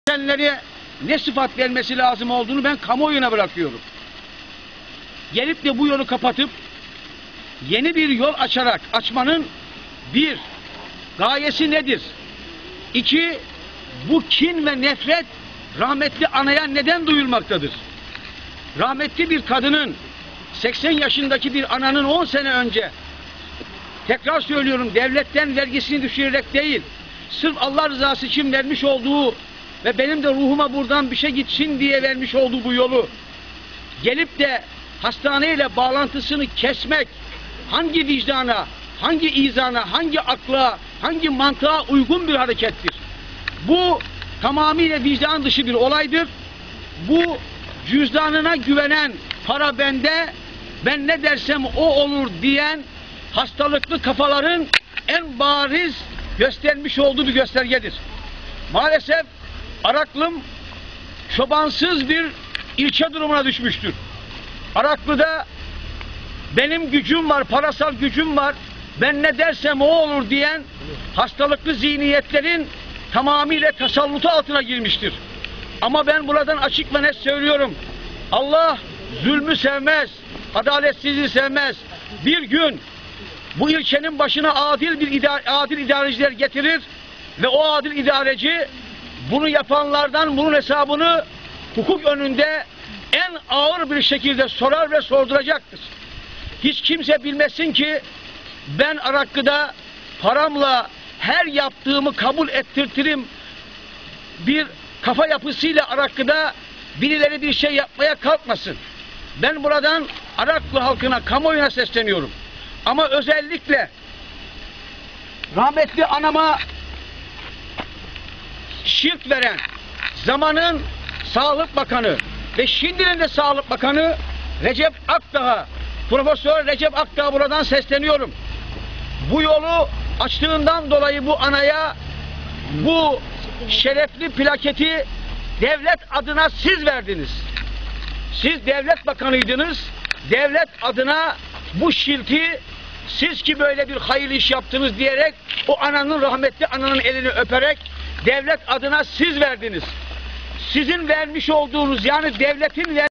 seçenlere ne sıfat vermesi lazım olduğunu ben kamuoyuna bırakıyorum. Gelip de bu yolu kapatıp yeni bir yol açmanın bir, gayesi nedir? İki, bu kin ve nefret rahmetli anaya neden duyulmaktadır? Rahmetli bir kadının, 80 yaşındaki bir ananın 10 sene önce, tekrar söylüyorum, devletten vergisini düşürerek değil, sırf Allah rızası için vermiş olduğu ve benim de ruhuma buradan bir şey gitsin diye vermiş olduğu bu yolu gelip de hastaneyle bağlantısını kesmek hangi vicdana, hangi izana, hangi akla, hangi mantığa uygun bir harekettir? Bu tamamıyla vicdan dışı bir olaydır. Bu cüzdanına güvenen, para bende, ben ne dersem o olur diyen hastalıklı kafaların en bariz göstermiş olduğu bir göstergedir. Maalesef Araklım çobansız bir ilçe durumuna düşmüştür. Araklı'da benim gücüm var, parasal gücüm var, ben ne dersem o olur diyen hastalıklı zihniyetlerin tamamıyla tasallutu altına girmiştir. Ama ben buradan açık ve net söylüyorum. Allah zulmü sevmez, adaletsizliği sevmez. Bir gün bu ilçenin başına adil idareciler getirir ve o adil idareci bunu yapanlardan bunun hesabını hukuk önünde en ağır bir şekilde sorar ve sorduracaktır. Hiç kimse bilmesin ki ben Araklı'da paramla her yaptığımı kabul ettirtirim bir kafa yapısıyla Araklı'da birileri bir şey yapmaya kalkmasın. Ben buradan Araklı halkına, kamuoyuna sesleniyorum. Ama özellikle rahmetli anama şirk veren zamanın Sağlık Bakanı ve şimdinin de Sağlık Bakanı Recep Akdağ'a, Profesör Recep Akdağ'a buradan sesleniyorum. Bu yolu açtığından dolayı bu anaya bu şerefli plaketi devlet adına siz verdiniz. Siz devlet bakanıydınız. Devlet adına bu şilti siz ki böyle bir hayırlı iş yaptınız diyerek o ananın, rahmetli ananın elini öperek devlet adına siz verdiniz. Sizin vermiş olduğunuz, yani devletin